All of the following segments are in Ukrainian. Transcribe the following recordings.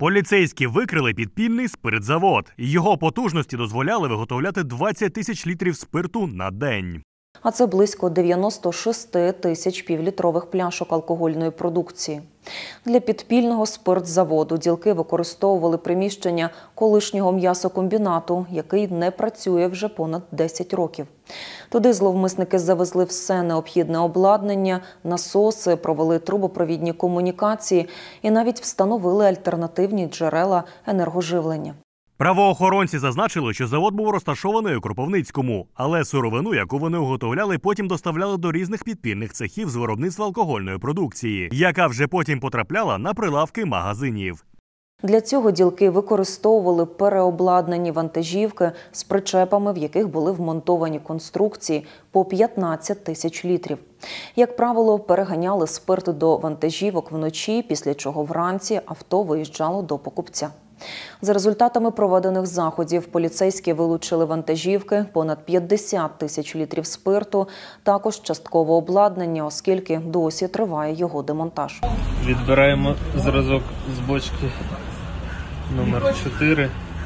Поліцейські викрили підпільний спиртзавод. Його потужності дозволяли виготовляти 20 тисяч літрів спирту на день. А це близько 96 тисяч півлітрових пляшок алкогольної продукції. Для підпільного спиртзаводу ділки використовували приміщення колишнього м'ясокомбінату, який не працює вже понад 10 років. Туди зловмисники завезли все необхідне обладнання, насоси, провели трубопровідні комунікації і навіть встановили альтернативні джерела енергоживлення. Правоохоронці зазначили, що завод був розташований у Кропивницькому, але сировину, яку вони виготовляли, потім доставляли до різних підпільних цехів з виробництва алкогольної продукції, яка вже потім потрапляла на прилавки магазинів. Для цього ділки використовували переобладнані вантажівки з причепами, в яких були вмонтовані конструкції по 15 тисяч літрів. Як правило, переганяли спирт до вантажівок вночі, після чого вранці авто виїжджало до покупця. За результатами проведених заходів поліцейські вилучили вантажівки, понад 50 тисяч літрів спирту, також часткове обладнання, оскільки досі триває його демонтаж. Відбираємо зразок з бочки номер 4.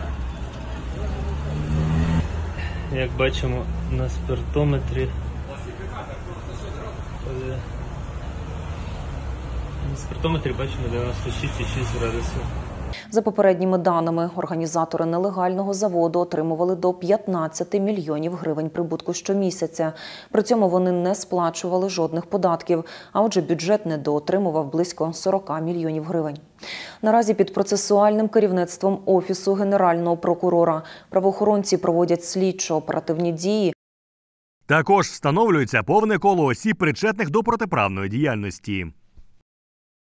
Як бачимо на спиртометрі, бачимо 96,6 градусів. За попередніми даними, організатори нелегального заводу отримували до 15 мільйонів гривень прибутку щомісяця. При цьому вони не сплачували жодних податків, а отже бюджет недоотримував близько 40 мільйонів гривень. Наразі під процесуальним керівництвом Офісу Генерального прокурора правоохоронці проводять слідчо-оперативні дії. Також встановлюється повне коло осіб, причетних до протиправної діяльності.